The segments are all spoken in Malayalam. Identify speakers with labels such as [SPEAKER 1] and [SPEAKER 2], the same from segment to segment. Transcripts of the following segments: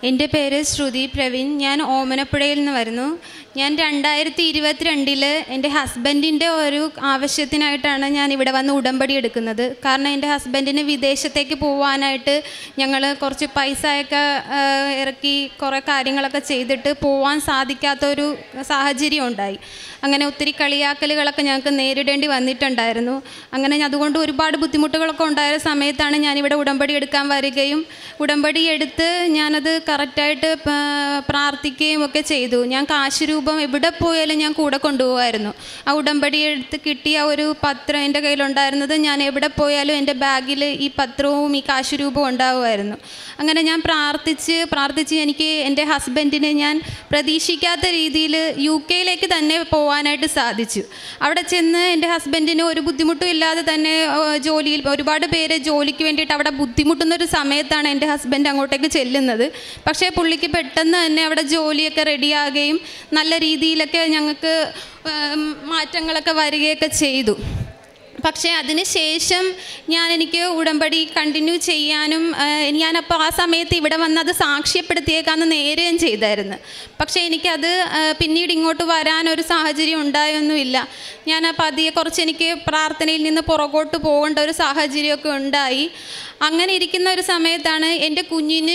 [SPEAKER 1] എൻ്റെ പേര് ശ്രുതി പ്രവീൺ. ഞാൻ ഓമനപ്പുഴയിൽ നിന്ന് വരുന്നു. ഞാൻ 2022 എൻ്റെ ഹസ്ബൻഡിൻ്റെ ഒരു ആവശ്യത്തിനായിട്ടാണ് ഞാൻ ഇവിടെ വന്ന് ഉടമ്പടി എടുക്കുന്നത്. കാരണം എൻ്റെ ഹസ്ബൻഡിന് വിദേശത്തേക്ക് പോകാനായിട്ട് ഞങ്ങൾ കുറച്ച് പൈസയൊക്കെ ഇറക്കി കുറേ കാര്യങ്ങളൊക്കെ ചെയ്തിട്ട് പോകാൻ സാധിക്കാത്തൊരു സാഹചര്യം ഉണ്ടായി. അങ്ങനെ ഒത്തിരി കളിയാക്കലുകളൊക്കെ ഞങ്ങൾക്ക് നേരിടേണ്ടി വന്നിട്ടുണ്ടായിരുന്നു. അങ്ങനെ അതുകൊണ്ട് ഒരുപാട് ബുദ്ധിമുട്ടുകളൊക്കെ ഉണ്ടായ സമയത്താണ് ഞാനിവിടെ ഉടമ്പടി എടുക്കാൻ വരികയും ഉടമ്പടി എടുത്ത് ഞാനത് കറക്റ്റായിട്ട് പ്രാർത്ഥിക്കുകയും ഒക്കെ ചെയ്തു. ഞാൻ കാശ് രൂപം എവിടെ പോയാലും ഞാൻ കൂടെ കൊണ്ടുപോകുമായിരുന്നു. ആ ഉടമ്പടി എടുത്ത് കിട്ടിയ ഒരു പത്രം എൻ്റെ കയ്യിലുണ്ടായിരുന്നത് ഞാൻ എവിടെ പോയാലും എൻ്റെ ബാഗിൽ ഈ പത്രവും ഈ കാശ് രൂപവും ഉണ്ടാകുമായിരുന്നു. അങ്ങനെ ഞാൻ പ്രാർത്ഥിച്ച് എനിക്ക് എൻ്റെ ഹസ്ബൻഡിന് ഞാൻ പ്രതീക്ഷിക്കാത്ത രീതിയിൽ UK തന്നെ പോകാനായിട്ട് സാധിച്ചു. അവിടെ ചെന്ന് എൻ്റെ ഹസ്ബൻഡിന് ഒരു ബുദ്ധിമുട്ടും ഇല്ലാതെ തന്നെ ജോലിയിൽ ഒരുപാട് പേര് ജോലിക്ക് വേണ്ടിയിട്ട് അവിടെ ബുദ്ധിമുട്ടുന്നൊരു സമയത്താണ് എൻ്റെ ഹസ്ബൻഡ് അങ്ങോട്ടേക്ക് ചെല്ലുന്നത്. പക്ഷേ പുള്ളിക്ക് പെട്ടെന്ന് തന്നെ അവിടെ ജോലിയൊക്കെ റെഡിയാകുകയും നല്ല രീതിയിലൊക്കെ ഞങ്ങൾക്ക് മാറ്റങ്ങളൊക്കെ വരികയൊക്കെ ചെയ്തു. പക്ഷേ അതിന് ശേഷം എനിക്ക് ഉടമ്പടി കണ്ടിന്യൂ ചെയ്യാനും ഞാനപ്പോൾ ആ സമയത്ത് ഇവിടെ വന്ന് അത് സാക്ഷ്യപ്പെടുത്തിയേക്കാന്ന് നേരുകയും ചെയ്തായിരുന്നു. പക്ഷേ എനിക്കത് പിന്നീട് ഇങ്ങോട്ട് വരാനൊരു സാഹചര്യം ഉണ്ടായൊന്നുമില്ല. ഞാൻ പതിയെ കുറച്ച് എനിക്ക് പ്രാർത്ഥനയിൽ നിന്ന് പുറകോട്ട് പോകേണ്ട ഒരു സാഹചര്യമൊക്കെ ഉണ്ടായി. അങ്ങനെ ഇരിക്കുന്ന ഒരു സമയത്താണ് എൻ്റെ കുഞ്ഞിന്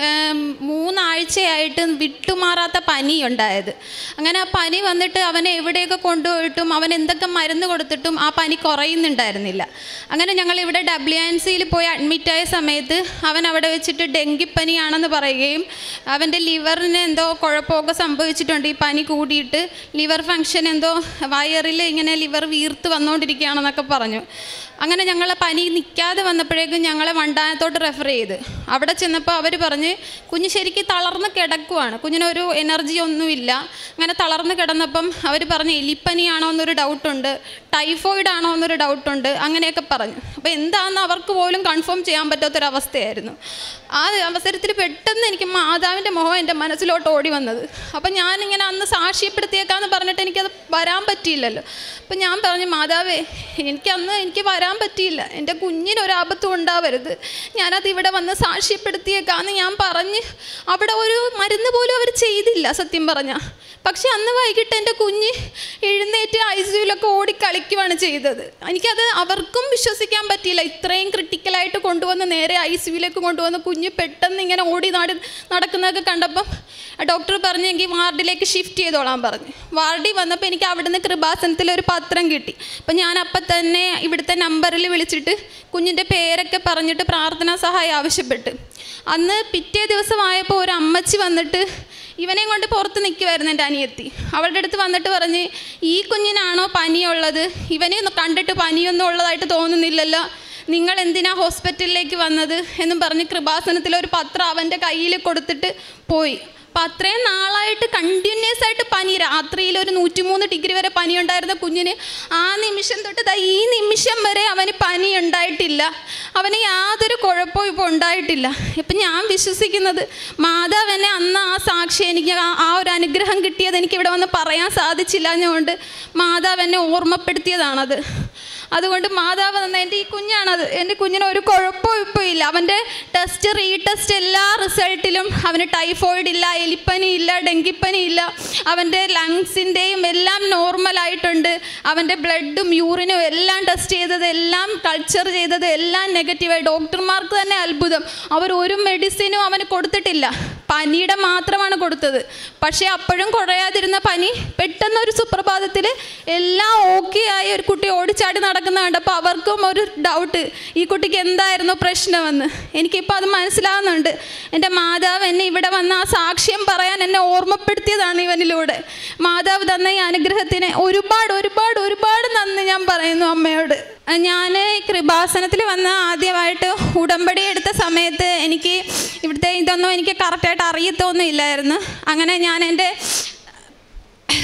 [SPEAKER 1] 3 ആഴ്ചയായിട്ട് വിട്ടുമാറാത്ത പനി ഉണ്ടായത്. അങ്ങനെ ആ പനി വന്നിട്ട് അവനെ എവിടെയൊക്കെ കൊണ്ടുപോയിട്ടും അവൻ എന്തൊക്കെ മരുന്ന് കൊടുത്തിട്ടും ആ പനി കുറയുന്നുണ്ടായിരുന്നില്ല. അങ്ങനെ ഞങ്ങളിവിടെ WNCയിൽ പോയി അഡ്മിറ്റായ സമയത്ത് അവൻ അവിടെ വെച്ചിട്ട് ഡെങ്കിപ്പനിയാണെന്ന് പറയുകയും അവൻ്റെ ലിവറിന് എന്തോ കുഴപ്പമൊക്കെ സംഭവിച്ചിട്ടുണ്ട്. ഈ പനി കൂടിയിട്ട് ലിവർ ഫങ്ഷൻ എന്തോ വയറിൽ ഇങ്ങനെ ലിവർ വീർത്ത് വന്നുകൊണ്ടിരിക്കുകയാണെന്നൊക്കെ പറഞ്ഞു. അങ്ങനെ ഞങ്ങൾ പനി നിൽക്കാതെ വന്നപ്പോഴേക്കും ഞങ്ങളെ വണ്ടാനത്തോട്ട് റെഫർ ചെയ്ത് അവിടെ ചെന്നപ്പോൾ അവർ പറഞ്ഞ് കുഞ്ഞ് ശരിക്കും തളർന്ന് കിടക്കുവാണ്, കുഞ്ഞിനൊരു എനർജി ഒന്നുമില്ല. അങ്ങനെ തളർന്ന് കിടന്നപ്പം അവർ പറഞ്ഞ് എലിപ്പനിയാണോ എന്നൊരു ഡൗട്ടുണ്ട്, ടൈഫോയിഡ് ആണോ എന്നൊരു ഡൗട്ടുണ്ട്, അങ്ങനെയൊക്കെ പറഞ്ഞു. അപ്പോൾ എന്താണെന്ന് അവർക്ക് പോലും കൺഫേം ചെയ്യാൻ പറ്റാത്തൊരവസ്ഥയായിരുന്നു. ആ അവസരത്തിൽ പെട്ടെന്ന് എനിക്ക് മാതാവിൻ്റെ മുഖം എൻ്റെ മനസ്സിലോട്ട് ഓടി വന്നത്. അപ്പം ഞാനിങ്ങനെ അന്ന് സാക്ഷ്യപ്പെടുത്തിയേക്കാന്ന് പറഞ്ഞിട്ട് എനിക്കത് വരാൻ പറ്റിയില്ലല്ലോ. അപ്പം ഞാൻ പറഞ്ഞു, മാതാവേ എനിക്ക് വരാൻ പറ്റിയില്ല, എൻ്റെ കുഞ്ഞിനൊരാപത്തും ഉണ്ടാവരുത്, ഞാനത് ഇവിടെ വന്ന് സാക്ഷ്യപ്പെടുത്തിയേക്കാന്ന് ഞാൻ പറഞ്ഞ് അവിടെ ഒരു മരുന്ന് പോലും അവർ ചെയ്തില്ല സത്യം പറഞ്ഞാൽ. പക്ഷെ അന്ന് വൈകിട്ട് എൻ്റെ കുഞ്ഞ് എഴുന്നേറ്റ് ICUലൊക്കെ ഓടി കളിക്കുകയാണ് ചെയ്തത്. എനിക്കത് അവർക്കും വിശ്വസിക്കാൻ പറ്റിയില്ല. ഇത്രയും ക്രിട്ടിക്കലായിട്ട് കൊണ്ടുവന്ന് നേരെ ICUലേക്ക് കൊണ്ടുവന്ന് കുഞ്ഞ് പെട്ടെന്ന് ഇങ്ങനെ ഓടി നടക്കുന്നതൊക്കെ കണ്ടപ്പം ഡോക്ടർ പറഞ്ഞു എങ്കിൽ വാർഡിലേക്ക് ഷിഫ്റ്റ് ചെയ്തോളാൻ പറഞ്ഞു. വാർഡിൽ വന്നപ്പോൾ എനിക്ക് അവിടുന്ന് കൃപാസനത്തിലൊരു പത്രം കിട്ടി. അപ്പം ഞാൻ അപ്പം തന്നെ ഇവിടുത്തെ നമ്പറിൽ വിളിച്ചിട്ട് കുഞ്ഞിൻ്റെ പേരൊക്കെ പറഞ്ഞിട്ട് പ്രാർത്ഥനാ സഹായം ആവശ്യപ്പെട്ട്. അന്ന് പിറ്റേ ദിവസമായപ്പോൾ ഒരു അമ്മച്ചി വന്നിട്ട് ഇവനെയും കൊണ്ട് പുറത്ത് നിൽക്കുമായിരുന്നു എൻ്റെ അനിയത്തി. അവളുടെ അടുത്ത് വന്നിട്ട് പറഞ്ഞ് ഈ കുഞ്ഞിനാണോ പനിയുള്ളത്, ഇവനെ കണ്ടിട്ട് പനിയൊന്നും ഉള്ളതായിട്ട് തോന്നുന്നില്ലല്ലോ, നിങ്ങൾ എന്തിനാ ഹോസ്പിറ്റലിലേക്ക് വന്നത് എന്നും പറഞ്ഞ് കൃപാസനത്തിലൊരു പത്രം അവൻ്റെ കയ്യിൽ കൊടുത്തിട്ട് പോയി. അപ്പം അത്രയും നാളായിട്ട് കണ്ടിന്യൂസ് ആയിട്ട് പനി, രാത്രിയിൽ ഒരു 103 ഡിഗ്രി വരെ പനി ഉണ്ടായിരുന്ന കുഞ്ഞിന് ആ നിമിഷം തൊട്ട് ഈ നിമിഷം വരെ അവന് പനി ഉണ്ടായിട്ടില്ല, അവന് യാതൊരു കുഴപ്പവും ഇപ്പോൾ ഉണ്ടായിട്ടില്ല. ഇപ്പം ഞാൻ വിശ്വസിക്കുന്നത് മാതാവെന്നെ അന്ന് ആ സാക്ഷി എനിക്ക് ആ ഒരു അനുഗ്രഹം കിട്ടിയത് എനിക്കിവിടെ വന്ന് പറയാൻ സാധിച്ചില്ല എന്നുകൊണ്ട് മാതാവെന്നെ ഓർമ്മപ്പെടുത്തിയതാണത്. അതുകൊണ്ട് മാതാവ് തന്നെ എൻ്റെ ഈ കുഞ്ഞാണത്, എൻ്റെ കുഞ്ഞിന് ഒരു കുഴപ്പവും ഇപ്പോൾ ഇല്ല. അവൻ്റെ റീടെസ്റ്റ് എല്ലാ റിസൾട്ടിലും അവന് ടൈഫോയിഡ് ഇല്ല, എലിപ്പനി ഇല്ല, ഡെങ്കിപ്പനി ഇല്ല, അവൻ്റെ ലങ്സിൻ്റെയും എല്ലാം നോർമലായിട്ടുണ്ട്. അവൻ്റെ ബ്ലഡും യൂറിനും എല്ലാം ടെസ്റ്റ് ചെയ്തത്, എല്ലാം കൾച്ചർ ചെയ്തത് എല്ലാം നെഗറ്റീവായി. ഡോക്ടർമാർക്ക് തന്നെ അത്ഭുതം, അവർ ഒരു മെഡിസിനും അവന് കൊടുത്തിട്ടില്ല, പനിയുടെ മാത്രമാണ് കൊടുത്തത്. പക്ഷേ അപ്പോഴും കുറയാതിരുന്ന പനി പെട്ടെന്നൊരു സുപ്രഭാതത്തിൽ എല്ലാം ഓക്കെ ആയി ഒരു കുട്ടി ഓടിച്ചാടി നടക്കുന്ന കണ്ടപ്പോൾ അവർക്കും ഒരു ഡൗട്ട്, ഈ കുട്ടിക്ക് എന്തായിരുന്നു പ്രശ്നമെന്ന്. എനിക്കിപ്പോൾ അത് മനസ്സിലാവുന്നുണ്ട്. എൻ്റെ മാതാവ് എന്നെ ഇവിടെ വന്ന് ആ സാക്ഷ്യം പറയാൻ എന്നെ ഓർമ്മപ്പെടുത്തിയതാണ് ഇവനിലൂടെ. മാതാവ് തന്ന ഈ അനുഗ്രഹത്തിന് ഒരുപാട് ഒരുപാട് ഒരുപാട് നന്ദി ഞാൻ പറയുന്നു അമ്മയോട്. ഞാൻ കൃപാസനത്തിൽ വന്ന് ആദ്യമായിട്ട് ഉടമ്പടി എടുത്ത സമയത്ത് എനിക്ക് ഇവിടുത്തെ ഇതൊന്നും എനിക്ക് കറക്റ്റായിട്ട് അറിയത്തൊന്നും ഇല്ലായിരുന്നു. അങ്ങനെ ഞാൻ എൻ്റെ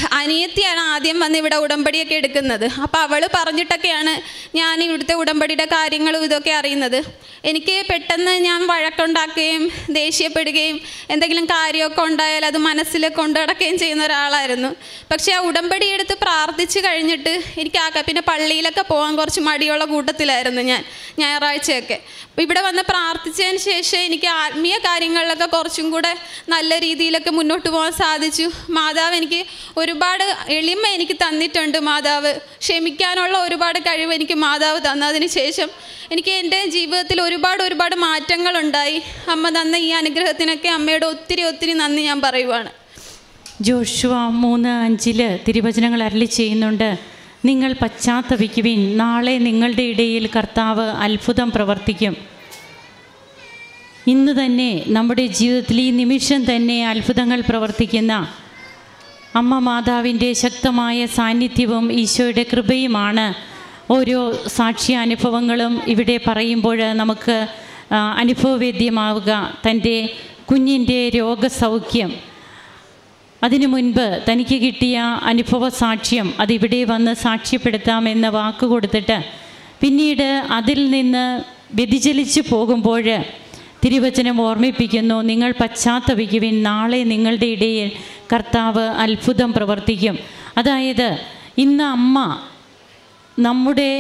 [SPEAKER 1] അനിയത്തിയാണ് ആദ്യം വന്ന് ഇവിടെ ഉടമ്പടിയൊക്കെ എടുക്കുന്നത്. അപ്പോൾ അവൾ പറഞ്ഞിട്ടൊക്കെയാണ് ഞാൻ ഇവിടുത്തെ ഉടമ്പടിയുടെ കാര്യങ്ങളും ഇതൊക്കെ അറിയുന്നത്. എനിക്ക് പെട്ടെന്ന് ഞാൻ വഴക്കുണ്ടാക്കുകയും ദേഷ്യപ്പെടുകയും എന്തെങ്കിലും കാര്യമൊക്കെ ഉണ്ടായാൽ അത് മനസ്സിൽ കൊണ്ടു നടക്കുകയും ചെയ്യുന്ന ഒരാളായിരുന്നു. പക്ഷേ ആ ഉടമ്പടി എടുത്ത് പ്രാർത്ഥിച്ച് കഴിഞ്ഞിട്ട് എനിക്ക് പിന്നെ പള്ളിയിലൊക്കെ പോകാൻ കുറച്ച് മടിയുള്ള കൂട്ടത്തിലായിരുന്നു ഞാൻ ഞായറാഴ്ചയൊക്കെ. അപ്പോൾ ഇവിടെ വന്ന് പ്രാർത്ഥിച്ചതിന് ശേഷം എനിക്ക് ആത്മീയ കാര്യങ്ങളിലൊക്കെ കുറച്ചും കൂടെ നല്ല രീതിയിലൊക്കെ മുന്നോട്ട് പോകാൻ സാധിച്ചു. മാതാവ് എനിക്ക് ഒരുപാട് എളിമ എനിക്ക് തന്നിട്ടുണ്ട്. മാതാവ് ക്ഷമിക്കാനുള്ള ഒരുപാട് കഴിവ് എനിക്ക് മാതാവ് തന്നതിന് ശേഷം എനിക്ക് എൻ്റെ ജീവിതത്തിൽ ഒരുപാട് മാറ്റങ്ങളുണ്ടായി. അമ്മ തന്ന ഈ അനുഗ്രഹത്തിനൊക്കെ അമ്മയോട് ഒത്തിരി നന്ദി ഞാൻ പറയുവാണ്.
[SPEAKER 2] ജോഷുവ 3:5 തിരുവചനങ്ങൾ അരുളി ചെയ്യുന്നുണ്ട്, നിങ്ങൾ പശ്ചാത്തപിക്കുവിൻ, നാളെ നിങ്ങളുടെ ഇടയിൽ കർത്താവ് അത്ഭുതം പ്രവർത്തിക്കും. ഇന്ന് തന്നെ നമ്മുടെ ജീവിതത്തിൽ ഈ നിമിഷം തന്നെ അത്ഭുതങ്ങൾ പ്രവർത്തിക്കുന്ന അമ്മ മാതാവിൻ്റെ ശക്തമായ സാന്നിധ്യവും ഈശോയുടെ കൃപയുമാണ് ഓരോ സാക്ഷ്യാനുഭവങ്ങളും ഇവിടെ പറയുമ്പോൾ നമുക്ക് അനുഭവവേദ്യമാവുക. തൻ്റെ കുഞ്ഞിൻ്റെ രോഗസൗഖ്യം, അതിനു മുൻപ് തനിക്ക് കിട്ടിയ അനുഭവ സാക്ഷ്യം അതിവിടെ വന്ന് സാക്ഷ്യപ്പെടുത്താമെന്ന് വാക്ക് കൊടുത്തിട്ട് പിന്നീട് അതിൽ നിന്ന് വ്യതിചലിച്ചു പോകുമ്പോൾ തിരുവചനം ഓർമ്മിപ്പിക്കുന്നു, നിങ്ങൾ പശ്ചാത്തപിക്കുവിൻ, നാളെ നിങ്ങളുടെ ഇടയിൽ കർത്താവ് അത്ഭുതം പ്രവർത്തിക്കും. അതായത് ഇന്ന് അമ്മ നമ്മുടെ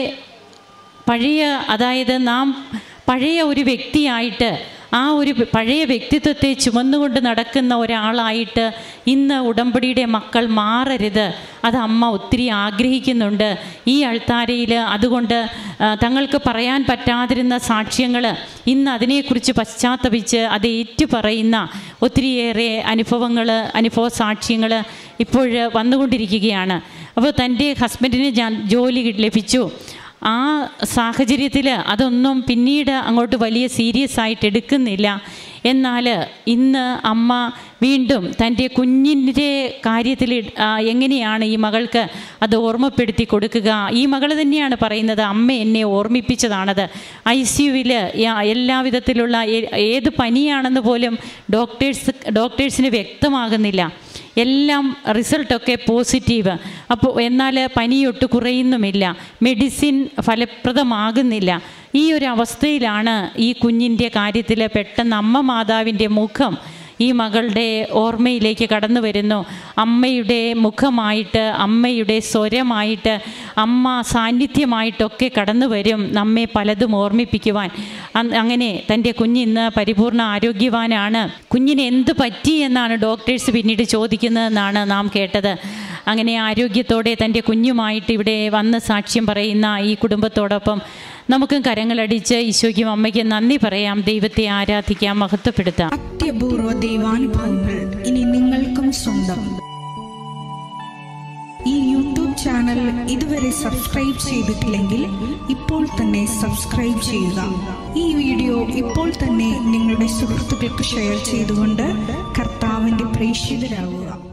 [SPEAKER 2] നാം പഴയ ഒരു വ്യക്തിയായിട്ട് ആ ഒരു പഴയ വ്യക്തിത്വത്തെ ചുമന്നുകൊണ്ട് നടക്കുന്ന ഒരാളായിട്ട് ഇന്ന് ഉടമ്പടിയുടെ മക്കൾ മാറരുത്. അത് അമ്മ ഒത്തിരി ആഗ്രഹിക്കുന്നുണ്ട്. ഈ അൾത്താരയിൽ അതുകൊണ്ട് തങ്ങൾക്ക് പറയാൻ പറ്റാതിരുന്ന സാക്ഷ്യങ്ങൾ ഇന്ന് അതിനെക്കുറിച്ച് പശ്ചാത്തപിച്ച് അത് ഏറ്റുപറയുന്ന ഒത്തിരിയേറെ അനുഭവ സാക്ഷ്യങ്ങൾ ഇപ്പോൾ വന്നുകൊണ്ടിരിക്കുകയാണ്. അപ്പോൾ തൻ്റെ ഹസ്ബൻഡിന് ജോലി ലഭിച്ചു. ആ സാഹചര്യത്തിൽ അതൊന്നും പിന്നീട് അങ്ങോട്ട് വലിയ സീരിയസ് ആയിട്ട് എടുക്കുന്നില്ല. എന്നാൽ ഇന്ന് അമ്മ വീണ്ടും തൻ്റെ കുഞ്ഞിൻ്റെ കാര്യത്തിൽ എങ്ങനെയാണ് ഈ മകൾക്ക് അത് ഓർമ്മപ്പെടുത്തി കൊടുക്കുക. ഈ മകൾ തന്നെയാണ് പറയുന്നത്, അമ്മ എന്നെ ഓർമ്മിപ്പിച്ചതാണത്. ICUവിൽ എല്ലാവിധത്തിലുള്ള ഏത് പനിയാണെന്ന് പോലും ഡോക്ടേഴ്സിന് വ്യക്തമാകുന്നില്ല. എല്ലാം റിസൾട്ടൊക്കെ പോസിറ്റീവ്. അപ്പോൾ എന്നാൽ പനിയൊട്ട് കുറയുന്നുമില്ല, മെഡിസിൻ ഫലപ്രദമാകുന്നില്ല. ഈ ഒരു അവസ്ഥയിലാണ് ഈ കുഞ്ഞിൻ്റെ കാര്യത്തിൽ പെട്ടെന്ന് അമ്മ മാതാവിൻ്റെ മുഖം ഈ മകളുടെ ഓർമ്മയിലേക്ക് കടന്നു വരുന്നു. അമ്മയുടെ മുഖമായിട്ട്, അമ്മയുടെ സ്വരമായിട്ട്, അമ്മ സാന്നിധ്യമായിട്ടൊക്കെ കടന്നു വരും നമ്മെ പലതും ഓർമ്മിപ്പിക്കുവാൻ. അങ്ങനെ തൻ്റെ കുഞ്ഞിന്ന് പരിപൂർണ്ണ ആരോഗ്യവാനാണ്. കുഞ്ഞിന് എന്ത് പറ്റി എന്നാണ് ഡോക്ടേഴ്സ് പിന്നീട് ചോദിക്കുന്നതെന്നാണ് നാം കേട്ടത്. അങ്ങനെ ആരോഗ്യത്തോടെ തൻ്റെ കുഞ്ഞുമായിട്ട് ഇവിടെ വന്ന് സാക്ഷ്യം പറയുന്ന ഈ കുടുംബത്തോടൊപ്പം നമുക്കും കരങ്ങളടിച്ച് ഈശോയ്ക്കും അമ്മയ്ക്കും നന്ദി പറയാം, ദൈവത്തെ ആരാധിക്കാം, മഹത്വപ്പെടുത്താം.
[SPEAKER 3] അത്യപൂർവ ദൈവാനുഭവങ്ങൾ ഇനി നിങ്ങൾക്കും സ്വന്തം. ഈ യൂട്യൂബ് ചാനൽ ഇതുവരെ സബ്സ്ക്രൈബ് ചെയ്തിട്ടില്ലെങ്കിൽ ഇപ്പോൾ തന്നെ സബ്സ്ക്രൈബ് ചെയ്യുക. ഈ വീഡിയോ ഇപ്പോൾ തന്നെ നിങ്ങളുടെ സുഹൃത്തുക്കൾക്ക് ഷെയർ ചെയ്തുകൊണ്ട് കർത്താവിൻ്റെ പ്രേക്ഷിതരാകുക.